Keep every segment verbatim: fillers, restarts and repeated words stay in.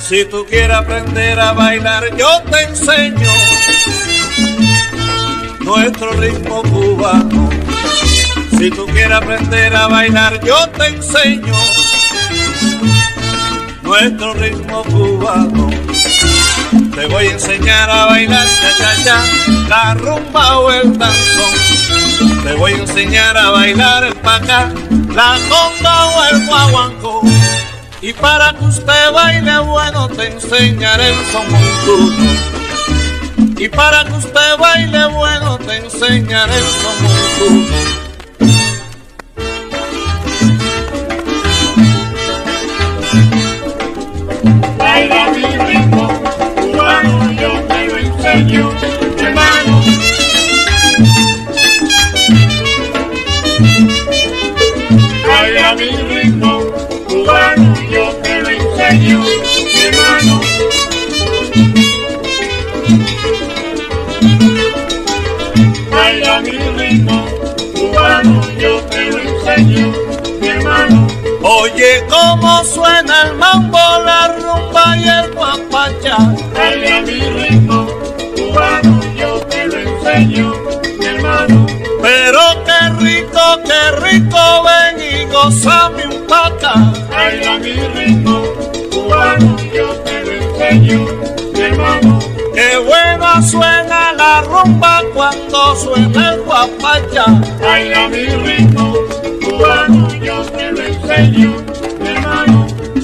Si tú quieres aprender a bailar, yo te enseño nuestro ritmo cubano. Si tú quieres aprender a bailar, yo te enseño nuestro ritmo cubano. Te voy a enseñar a bailar cha cha cha, la rumba o el danzón. Te voy a enseñar a bailar el pacá, la conga o el guaguancó. Y para que usted baile bueno te enseñaré el son montuno. Y para que usted baile bueno te enseñaré el son montuno. Baila mi ritmo cubano, yo te lo enseño, hermano. Baila mi ritmo cubano, yo te lo enseño, hermano. Baila mi ritmo cubano, yo te lo enseño, hermano. Oye cómo suena el mambo, la rumba y el guapachá. Baila mi ritmo cubano, yo te lo enseño, hermano. Pero qué rico, qué rico, ven y gozame un pacá. Baila mi ritmo cubano, yo te lo enseño, hermano. Qué buena suena la rumba cuando suena el guapachá. Baila mi ritmo cubano, yo te lo enseño, hermano.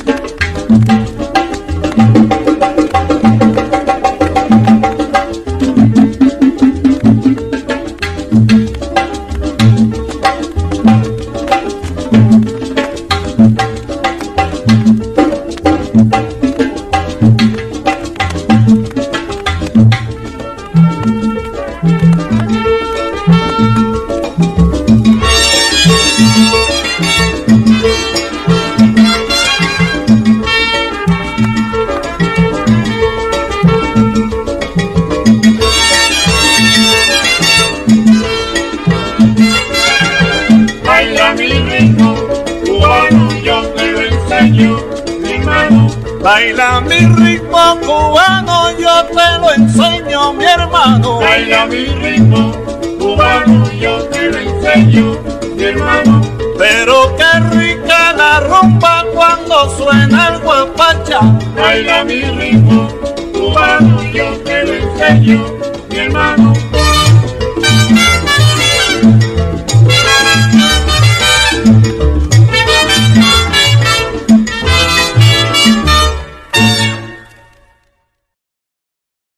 Baila mi ritmo cubano, yo te lo enseño, hermano. Baila mi ritmo cubano, yo te lo enseño, mi hermano. Baila mi ritmo cubano, yo te lo enseño, mi hermano. Pero qué rica la rumba cuando suena el guapachá. Baila mi ritmo cubano, yo te lo enseño,